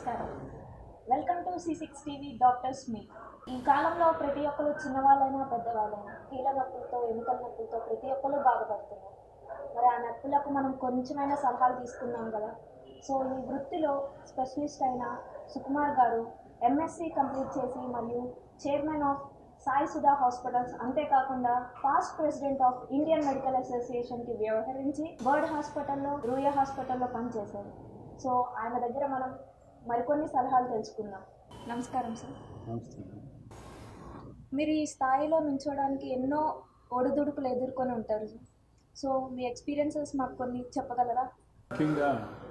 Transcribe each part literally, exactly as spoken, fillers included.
నమస్కారం. Welcome to C six TV doctors meet. ఈ కాలంలో ప్రతి ఒక్కరు చిన్నవాళ్ళైనా పెద్దవాళ్ళైనా కీళ్ళ నొప్పులతో ఎముకల నొప్పులతో ప్రతి ఒక్కరు బాధపడుతున్నారు. మరి ఆ నొప్పులకు మనం కొంచెమైనా సలహాలు తీసుకున్నాం కదా. సో ఈ వృత్తిలో స్పెషలిస్ట్ అయిన సుకుమార్ గారు ఎంఎస్సి కంప్లీట్ చేసి మరియు chairman of Sai Sudha hospitals, అంతేకాకుండా past president of Indian medical అసోసియేషన్కి వ్యవహరించి బర్డ్ హాస్పిటల్లో రూయా హాస్పిటల్లో పనిచేశారు. సో ఆయన దగ్గర మనం మరికొన్ని సలహాలు తెలుసుకుందాం. నమస్కారం సార్. నమస్కారం. మీరు ఈ స్థాయిలో నిల్చోవడానికి ఎన్నో ఒడిదుడుకులు ఎదుర్కొని ఉంటారు. సో మీ ఎక్స్పీరియన్సెస్ మాకు కొన్ని చెప్పగలరా? ముఖ్యంగా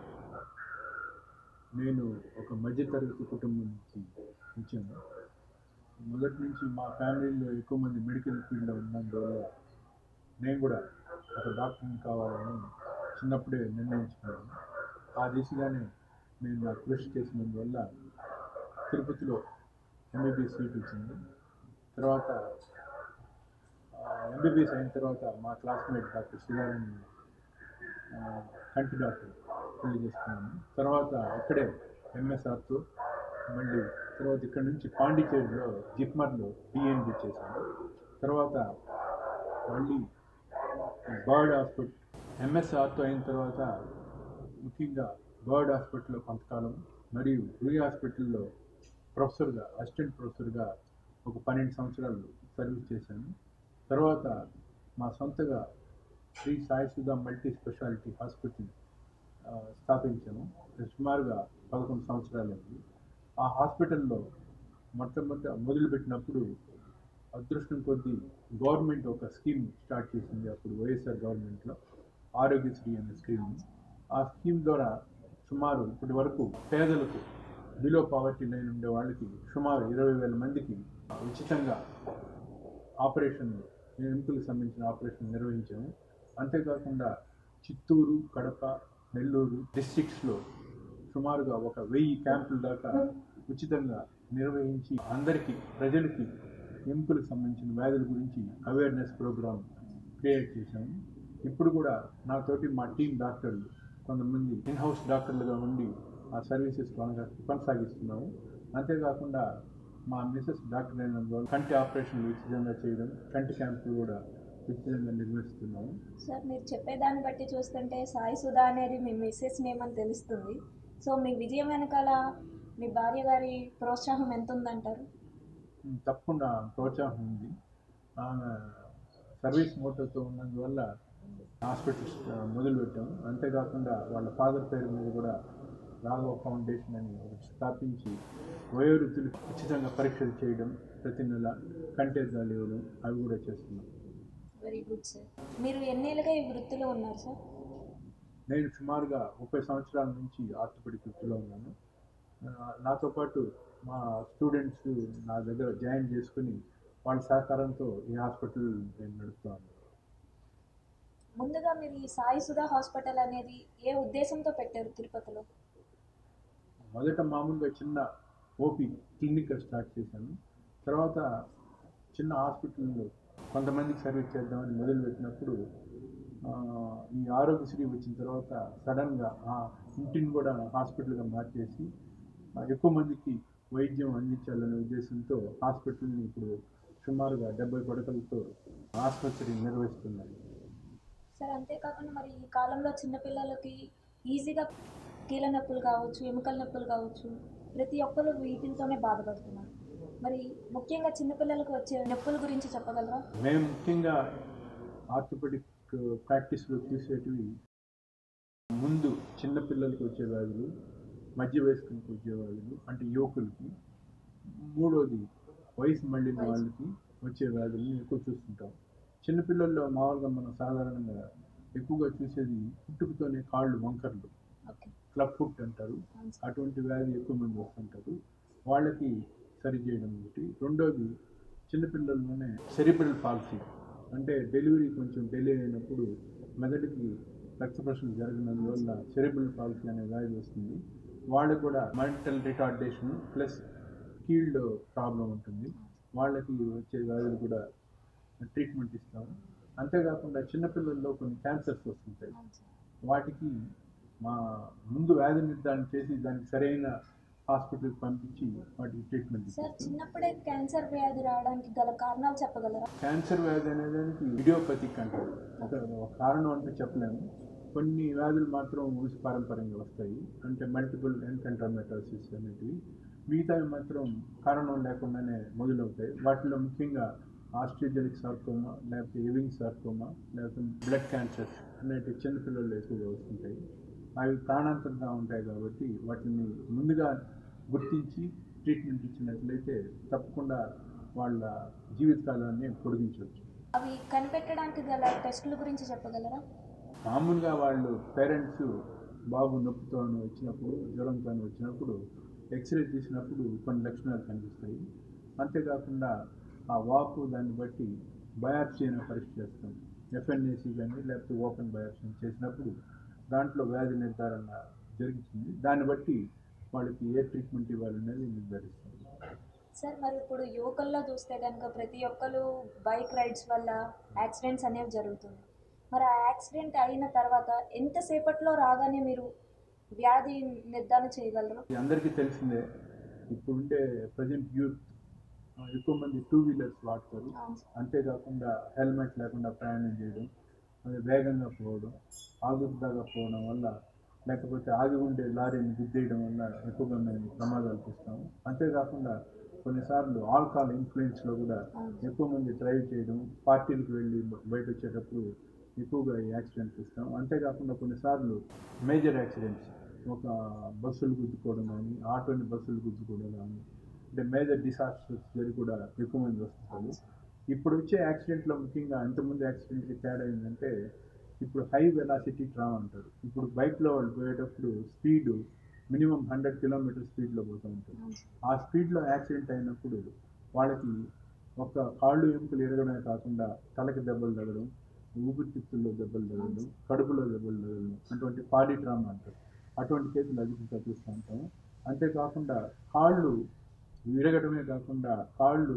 నేను ఒక మధ్యతరగతి కుటుంబం నుంచి వచ్చాను. మొదటి నుంచి మా ఫ్యామిలీలో ఎక్కువ మంది మెడికల్ ఫీల్డ్లో ఉన్నందువల్ల నేను కూడా ఒక డాక్టర్ని కావాలని చిన్నప్పుడే నిర్ణయించుకున్నాను. ఆ దిశగానే నేను నా కృషి చేసినందువల్ల తిరుపతిలో ఎంబీబీఎస్ సీట్ వచ్చింది. తర్వాత ఎంబీబీఎస్ అయిన తర్వాత మా క్లాస్మేట్ డాక్టర్ శ్రీరామని కంటి డాక్టర్ పెళ్లి చేసుకున్నాను. తర్వాత ఇక్కడే ఎంఎస్ఆర్తో మళ్ళీ తర్వాత ఇక్కడ నుంచి పాండిచేరిలో జిప్మర్లో డిఎన్బి చేశాను. తర్వాత మళ్ళీ బర్డ్ హాస్పిటల్ ఎంఎస్ఆర్తో అయిన తర్వాత ముఖ్యంగా బర్డ్ హాస్పిటల్లో కొంతకాలం మరియు రూయా హాస్పిటల్లో ప్రొఫెసర్గా అసిస్టెంట్ ప్రొఫెసర్గా ఒక పన్నెండు సంవత్సరాలు సర్వీస్ చేశాను. తర్వాత మా సొంతగా Shri Sai Sudha multi speciality hospital స్థాపించాము. సుమారుగా పదకొండు సంవత్సరాలైంది. ఆ హాస్పిటల్లో మొట్టమొదట మొదలుపెట్టినప్పుడు అదృష్టం కొద్దీ గవర్నమెంట్ ఒక స్కీమ్ స్టార్ట్ చేసింది. అప్పుడు వైఎస్ఆర్ గవర్నమెంట్లో ఆరోగ్యశ్రీ అనే స్కీమ్. ఆ స్కీమ్ ద్వారా సుమారు ఇప్పటి వరకు పేదలకు బిలో పావర్టీ లైన్ ఉండే వాళ్ళకి సుమారు ఇరవై వేల మందికి ఉచితంగా ఆపరేషన్ ఎముకలకు సంబంధించిన ఆపరేషన్ నిర్వహించాము. అంతేకాకుండా చిత్తూరు, కడప, నెల్లూరు డిస్ట్రిక్ట్స్లో సుమారుగా ఒక వెయ్యి క్యాంపుల దాకా ఉచితంగా నిర్వహించి అందరికీ ప్రజలకి ఎముకలకు సంబంధించిన వ్యాధుల గురించి అవేర్నెస్ ప్రోగ్రామ్ క్రియేట్ చేశాము. ఇప్పుడు కూడా నాతోటి మా టీం డాక్టర్లు కొంతమంది ఇన్హౌస్ డాక్టర్లుగా ఉండి ఆ సర్వీసెస్ కొనసాగిస్తున్నాము. అంతేకాకుండా మా మిసెస్ డాక్టర్ అయినందువల్ల కంటి ఆపరేషన్లు ఉచితంగా చేయడం, కంటి క్యాంపులు కూడా ఉచితంగా నిర్వహిస్తున్నాము. సార్, మీరు చెప్పేదాన్ని బట్టి చూస్తుంటే సాయి సుధా అనేది మీ మిస్సెస్ నేమ్ అని తెలుస్తుంది. సో మీ విజయం వెనకాల మీ భార్య గారి ప్రోత్సాహం ఎంత ఉందంటారు? తప్పకుండా ప్రోత్సాహం ఉంది. ఆమె సర్వీస్ మోటోతో ఉన్నందువల్ల హాస్పిటల్స్ మొదలుపెట్టాము. అంతేకాకుండా వాళ్ళ ఫాదర్ పేరు మీద కూడా రాఘవ ఫౌండేషన్ అని స్థాపించి వయోవృద్ధులకు ఉచితంగా పరీక్షలు చేయడం, ప్రతి నెల కంటెద్దాలు ఇవ్వడం అవి కూడా చేస్తున్నాం. Very good sir. మీరు ఎన్నేళ్ళుగా ఈ వృత్తిలో ఉన్నారు సార్? నేను సుమారుగా ముప్పై సంవత్సరాల నుంచి ఆర్థోపెడిక్ వృత్తిలో ఉన్నాను. నాతో పాటు మా స్టూడెంట్స్ నా దగ్గర జాయిన్ చేసుకుని వాళ్ళ సహకారంతో ఈ హాస్పిటల్ నేను నడుపుతాను. ముందుగా మీరు ఈ సాయి సుధా హాస్పిటల్ అనేది ఏ ఉద్దేశంతో పెట్టారు తిరుపతిలో? మొదట మామూలుగా చిన్న ఓపీ క్లినిక్ స్టార్ట్ చేశాను. తర్వాత చిన్న హాస్పిటల్లో కొంతమందికి సర్వీస్ చేద్దామని మొదలుపెట్టినప్పుడు ఈ ఆరోగ్యశ్రీ వచ్చిన తర్వాత సడన్గా ఆ ఇంటిని కూడా హాస్పిటల్గా మార్చేసి ఎక్కువ మందికి వైద్యం అందించాలనే ఉద్దేశంతో హాస్పిటల్ని ఇప్పుడు సుమారుగా డెబ్బై పడకలతో ఆసుపత్రి నిర్వహిస్తున్నాయి. సార్, అంతేకాకుండా మరి ఈ కాలంలో చిన్నపిల్లలకి ఈజీగా కీళ్ళ నొప్పులు కావచ్చు, ఎముకల నొప్పులు కావచ్చు, ప్రతి ఒక్కరు వీటితోనే బాధపడుతున్నారు. మరి ముఖ్యంగా చిన్నపిల్లలకు వచ్చే నొప్పుల గురించి చెప్పగలరా? మేము ముఖ్యంగా ఆర్థోపెడిక్ ప్రాక్టీస్లో చూసేటివి ముందు చిన్నపిల్లలకు వచ్చే వ్యాధులు, మధ్య వయస్కులకు వచ్చే వ్యాధులు అంటే యువకులకి, మూడోది వయసు మళ్ళిన వాళ్ళకి వచ్చే వ్యాధులను ఎక్కువ చూస్తుంటాం. చిన్నపిల్లల్లో మామూలుగా మనం సాధారణంగా ఎక్కువగా చూసేది పుట్టుకతోనే కాళ్ళు వంకర్లు, క్లబ్ ఫుట్ అంటారు. అటువంటి వ్యాధి ఎక్కువ మంది వస్తుంటారు. వాళ్ళకి సరి చేయడం ఒకటి. రెండోది చిన్నపిల్లల్లోనే సెరిబ్రల్ పాలసీ అంటే డెలివరీ కొంచెం డిలే అయినప్పుడు మెదడుకి రక్త ప్రసరణ జరిగినందువల్ల సెరిబ్రల్ పాలసీ అనే వ్యాధి వస్తుంది. వాళ్ళకు కూడా మెంటల్ రిటార్డేషన్ ప్లస్ కీల్డ్ ప్రాబ్లం ఉంటుంది. వాళ్ళకి వచ్చే వ్యాధులు కూడా ట్రీట్మెంట్ ఇస్తాము. అంతేకాకుండా చిన్నపిల్లల్లో కొన్ని క్యాన్సర్స్ వస్తుంటాయి. వాటికి మా ముందు వ్యాధి నిర్ధారణ చేసి దానికి సరైన హాస్పిటల్కి పంపించి వాటికి ట్రీట్మెంట్ సార్ ఇస్తాం. చిన్నప్పుడే క్యాన్సర్ వ్యాధి రావడానికి గల కారణాలు చెప్పగలరా? క్యాన్సర్ వ్యాధి అనేదానికి ఇడియోపతిక్ అంటారు. ఒక ఒక కారణం అంటూ చెప్పలేము. కొన్ని వ్యాధులు మాత్రం వంశపారంపర్యంగా వస్తాయి, అంటే మల్టిపుల్ ఎన్కంట్రామెటోసిస్ అనేటివి. మిగతావి మాత్రం కారణం లేకుండానే మొదలవుతాయి. వాటిలో ముఖ్యంగా ఆస్ట్రోజెనిక్ సార్కోమా, లేకపోతే ఎవింగ్ సార్కోమా, లేకపోతే బ్లడ్ క్యాన్సర్ అనేటివి చిన్నపిల్లలు ఎక్కువగా వస్తుంటాయి. అవి ప్రాణాంతకంగా ఉంటాయి కాబట్టి వాటిని ముందుగా గుర్తించి ట్రీట్మెంట్ ఇచ్చినట్లయితే తప్పకుండా వాళ్ళ జీవితకాలాన్ని పొడిగించవచ్చు. అవి కనిపెట్టడానికి గల టెస్టుల గురించి చెప్పగలరా? మామూలుగా వాళ్ళు పేరెంట్స్ బాబు నొప్పితో వచ్చినప్పుడు, జ్వరంతో వచ్చినప్పుడు ఎక్స్రే తీసినప్పుడు కొన్ని లక్షణాలు కనిపిస్తాయి. అంతేకాకుండా ఆ వాపు దాన్ని బట్టి బయాప్సీ అనే పరీక్ష చేస్తాం. ఎఫ్ఎన్ఏసి కానీ లేకపోతే ఓపెన్ బయాప్సీ చేసినప్పుడు దాంట్లో వ్యాధి నిర్ధారణ జరుగుతుంది. దాన్ని బట్టి వాళ్ళకి ఏ ట్రీట్మెంట్ ఇవ్వాలనేది నిర్ధారిస్తుంది. సార్ మరి ఇప్పుడు యువకుల్లో చూస్తే కనుక ప్రతి ఒక్కరు బైక్ రైడ్స్ వల్ల యాక్సిడెంట్స్ అనేవి జరుగుతుంది. మరి ఆ యాక్సిడెంట్ అయిన తర్వాత ఎంతసేపట్లో రాగానే మీరు వ్యాధి నిర్ధారణ చేయగలరు? అందరికీ తెలిసిందే, ఇప్పుడుండే ప్రజెంట్ యూత్ ఎక్కువ మంది టూ వీలర్స్ వాడతారు. అంతేకాకుండా హెల్మెట్ లేకుండా ప్రయాణం చేయడం, అది వేగంగా పోవడం, ఆగుదాగా పోవడం వల్ల, లేకపోతే ఆగి ఉండే లారీని గుద్దేయడం వల్ల ఎక్కువగా మేము ప్రమాదాలు చూస్తాము. అంతేకాకుండా కొన్నిసార్లు ఆల్కహాల్ ఇన్ఫ్లుయెన్స్లో కూడా ఎక్కువ మంది డ్రైవ్ చేయడం, పార్టీలకు వెళ్ళి బయట వచ్చేటప్పుడు ఎక్కువగా ఈ యాక్సిడెంట్ చూస్తాం. అంతేకాకుండా కొన్నిసార్లు మేజర్ యాక్సిడెంట్స్, ఒక బస్సులు గుద్దుకోవడం కానీ, ఆటోని బస్సులు గుద్దుకోవడం కానీ, అంటే మేజర్ డిసాస్టర్స్ జరిగి కూడా ఎక్కువ మంది వస్తుంటారు. ఇప్పుడు వచ్చే యాక్సిడెంట్లో ముఖ్యంగా ఇంతకుముందు యాక్సిడెంట్కి తేడా ఏంటంటే ఇప్పుడు హై వెలాసిటీ ట్రామా అంటారు. ఇప్పుడు బైక్లో వాళ్ళు పోయేటప్పుడు స్పీడు మినిమం హండ్రెడ్ కిలోమీటర్ స్పీడ్లో పోతూ ఉంటారు. ఆ స్పీడ్లో యాక్సిడెంట్ అయినప్పుడు వాళ్ళకి ఒక కాళ్ళు ఎముకలు ఎరగడమే కాకుండా తలకి దెబ్బలు తగలడం, ఊపిరితిత్తుల్లో దెబ్బలు తగలడం, కడుపులో దెబ్బలు తగలడం, అటువంటి పాలీ ట్రామా అంటారు. అటువంటి కేసులు అధికంగా చూస్తూ ఉంటాము. అంతేకాకుండా కాళ్ళు విరగడమే కాకుండా కాళ్ళు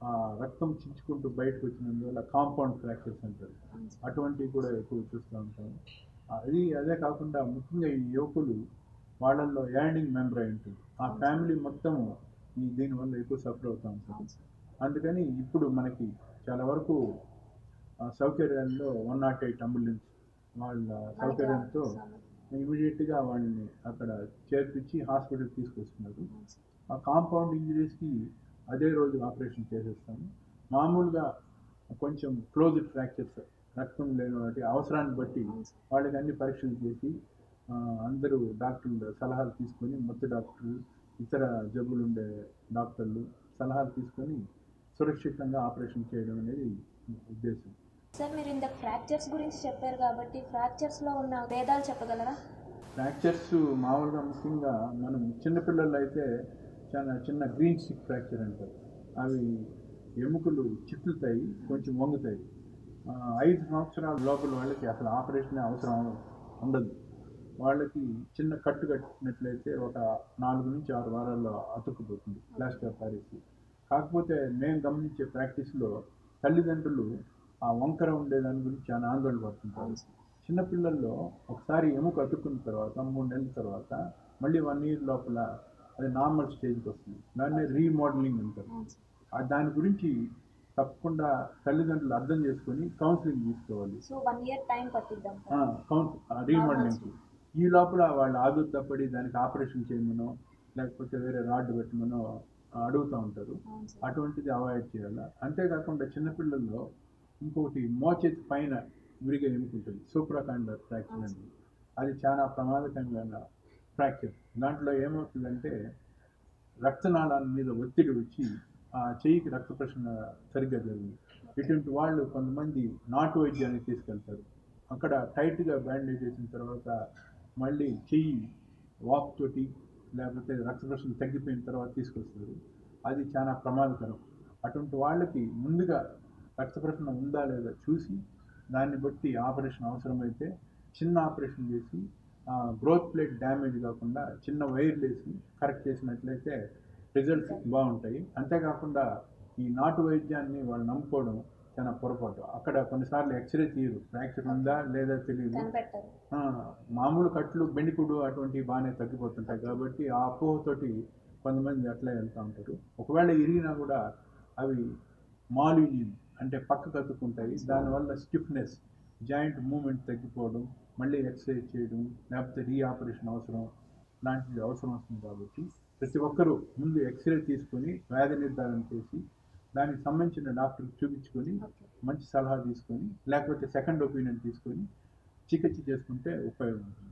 రక్తం చించుకుంటూ బయటకు వచ్చినందువల్ల కాంపౌండ్ ఫ్రాక్చర్స్ అంటారు. అటువంటివి కూడా ఎక్కువ చూస్తూ ఉంటాము. అది అదే కాకుండా ముఖ్యంగా ఈ యువకులు వాళ్ళల్లో యాండింగ్ మెంబ్రైన్ ఉంటుంది. ఆ ఫ్యామిలీ మొత్తం ఈ దీనివల్ల ఎక్కువ సఫర్ అవుతూ ఉంటారు. అందుకని ఇప్పుడు మనకి చాలా వరకు సౌకర్యాల్లో వన్ నాట్ ఎయిట్ అంబులెన్స్ వాళ్ళ సౌకర్యంతో ఇమీడియట్గా వాళ్ళని అక్కడ చేర్పించి హాస్పిటల్ తీసుకొస్తున్నారు. ఆ కాంపౌండ్ ఇంజరీస్కి అదే రోజు ఆపరేషన్ చేసేస్తాము. మామూలుగా కొంచెం క్లోజ్డ్ ఫ్రాక్చర్స్, రక్తం లేని వాటి అవసరాన్ని బట్టి వాళ్ళకి అన్ని పరీక్షలు చేసి అందరూ డాక్టర్లు సలహాలు తీసుకొని, మొత్తం డాక్టర్లు, ఇతర జబ్బులు ఉండే డాక్టర్లు సలహాలు తీసుకొని సురక్షితంగా ఆపరేషన్ చేయడం అనేది ఉద్దేశం. సార్ మీరు ఇంత ఫ్రాక్చర్స్ గురించి చెప్పారు కాబట్టి ఫ్రాక్చర్స్లో ఉన్న భేదాలు చెప్పగలరా? ఫ్రాక్చర్స్ మామూలుగా ముఖ్యంగా మనం చిన్నపిల్లలు అయితే చాలా చిన్న గ్రీన్ స్టిక్ ఫ్రాక్చర్ అంటారు. అవి ఎముకలు చిట్లుతాయి, కొంచెం వంగుతాయి. ఐదు సంవత్సరాల లోపల వాళ్ళకి అసలు ఆపరేషన్ అవసరం ఉండదు. వాళ్ళకి చిన్న కట్టు కట్టినట్లయితే ఒక నాలుగు నుంచి ఆరు వారాల్లో అతుక్కుపోతుంది ప్లాస్టర్ పారేసి. కాకపోతే మేము గమనించే ప్రాక్టీస్లో తల్లిదండ్రులు ఆ వంకర ఉండేదాని గురించి చాలా ఆందోళన పడుతుంటారు. చిన్నపిల్లల్లో ఒకసారి ఎముక అతుక్కున్న తర్వాత మూడు నెలల తర్వాత మళ్ళీ వన్ ఇయర్ లోపల అది నార్మల్ స్టేజ్కి వస్తుంది. దాన్ని రీమోడలింగ్ అంటారు. దాని గురించి తప్పకుండా తల్లిదండ్రులు అర్థం చేసుకొని కౌన్సిలింగ్ తీసుకోవాలి. సో వన్ ఇయర్ టైం పట్టిద్దాం రీమోడలింగ్కి. ఈ లోపల వాళ్ళు ఆదురు తప్పడి దానికి ఆపరేషన్ చేయమనో లేకపోతే వేరే రాడ్ పెట్టమనో అడుగుతూ ఉంటారు. అటువంటిది అవాయిడ్ చేయాలి. అంతేకాకుండా చిన్నపిల్లల్లో ఇంకొకటి మోచేతి పైన విరిగే ఎముకుంటుంది, సూప్రాకాండర్ ఫ్రాక్చర్ అని. అది చాలా ప్రమాదకరమైన ఫ్రాక్చర్. దాంట్లో ఏమవుతుందంటే రక్తనాళాల మీద ఒత్తిడి వచ్చి ఆ చెయ్యికి రక్త ప్రసరణ సరిగ్గా జరిగింది. ఇటువంటి వాళ్ళు కొంతమంది నాటు వైద్యానికి తీసుకెళ్తారు. అక్కడ టైట్గా బ్యాండేజ్ చేసిన తర్వాత మళ్ళీ చెయ్యి వాక్ తోటి లేకపోతే రక్త ప్రసరణ తగ్గిపోయిన తర్వాత తీసుకొస్తారు. అది చాలా ప్రమాదకరం. అటువంటి వాళ్ళకి ముందుగా రక్త ప్రసరణ ఉందా లేదా చూసి దాన్ని బట్టి ఆపరేషన్ అవసరమైతే చిన్న ఆపరేషన్ చేసి గ్రోత్ ప్లేట్ డ్యామేజ్ కాకుండా చిన్న వైర్లు వేసి కరెక్ట్ చేసినట్లయితే రిజల్ట్స్ బాగుంటాయి. అంతేకాకుండా ఈ నాటు వైద్యాన్ని వాళ్ళు నమ్ముకోవడం చాలా పొరపాటు. అక్కడ కొన్నిసార్లు ఎక్స్రే తీయరు, ఫ్రాక్చర్ ఉందా లేదా తెలియదు. కనిపెట్టరు. ఆ, మామూలు కట్లు బెండికుడు అటువంటివి బాగానే తగ్గిపోతుంటాయి కాబట్టి ఆ అపోహతోటి కొంతమంది అట్లే వెళ్తూ ఉంటారు. ఒకవేళ ఇరిగినా కూడా అవి మాల్యూనియన్ అంటే పక్క కత్తుకుంటాయి, దానివల్ల స్టిఫ్నెస్, జాయింట్ మూమెంట్ తగ్గిపోవడం, మళ్ళీ ఎక్సర్సైజ్ చేయడం లేకపోతే రీ ఆపరేషన్ అవసరం లాంటివి అవసరం వస్తుంది. కాబట్టి ప్రతి ఒక్కరూ ముందు ఎక్స్రే తీసుకొని వ్యాధి నిర్ధారణ చేసి దానికి సంబంధించిన డాక్టర్కి చూపించుకొని మంచి సలహా తీసుకొని లేకపోతే సెకండ్ ఒపీనియన్ తీసుకొని చికిత్స చేసుకుంటే ఉపయోగం ఉంటుంది.